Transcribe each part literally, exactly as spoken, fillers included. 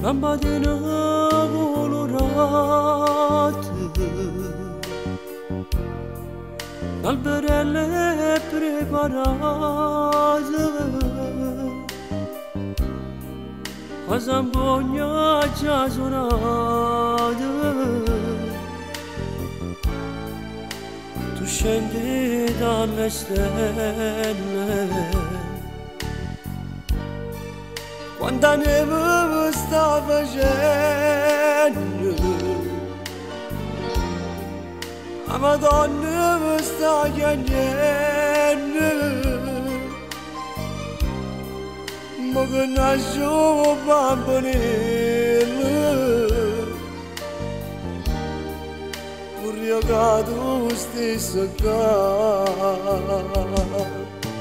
lampadina colorate, alberelle preparate, a zampogna già suonate, tu scendi dalle stelle. Quanta neve sta facendo, la Madonna mi sta chiamando, ma che nasce bambinello, pure che tu stessi qua.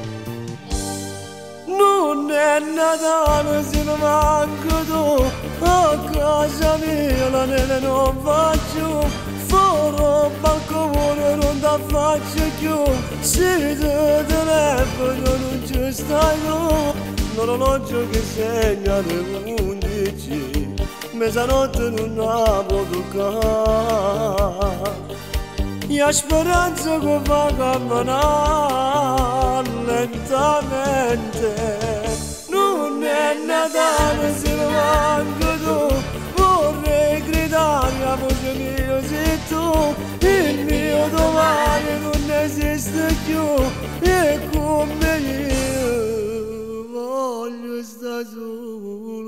Non è Natale se non manco tu, a casa mia la neve non faccio, fuori al balcone non ti faccio più, se ti telefono non ci stai tu, l'orologio che segna le undici, mezzanotte non la può toccare. E speranza che va camminare lentamente, non è Natale se non manco tu, vorrei gridare a voce mia se tu, il mio domani non esiste più, e come io voglio stare solo.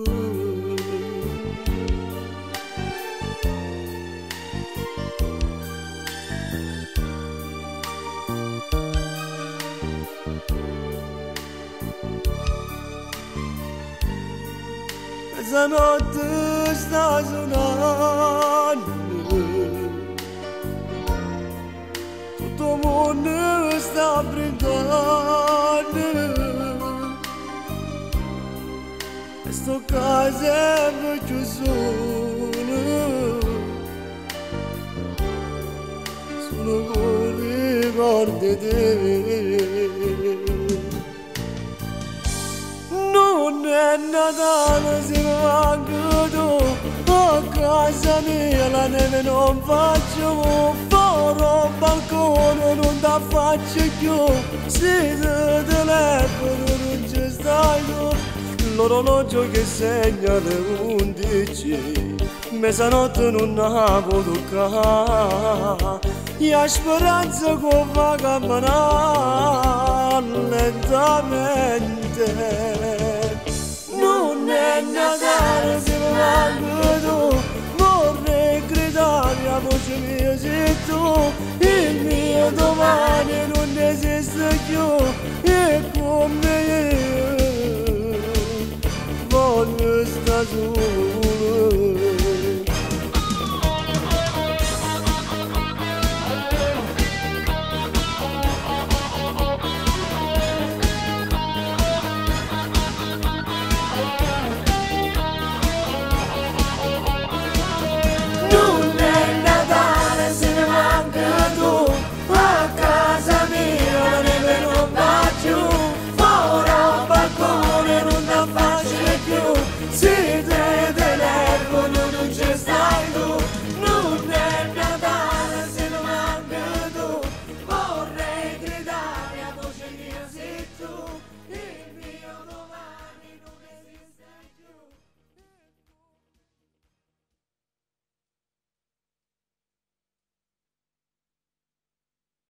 Mezzanotte sta suonando, tutto il mondo sta brindando, e sto casa sempre più solo, sono con ricordi di te. Non è Natale se non manco tu, a casa mia la neve non faccio, fuori al balcone non ti faccio più, se ti telefono non ci stai tu, l'orologio che segna le undici, mezzanotte non la può toccare, e speranza che va camminare lentamente. Non è Natale se non manco tu, vorrei gridare a voce mia se tu, il mio domani non esiste più, e come io voglio stare solo.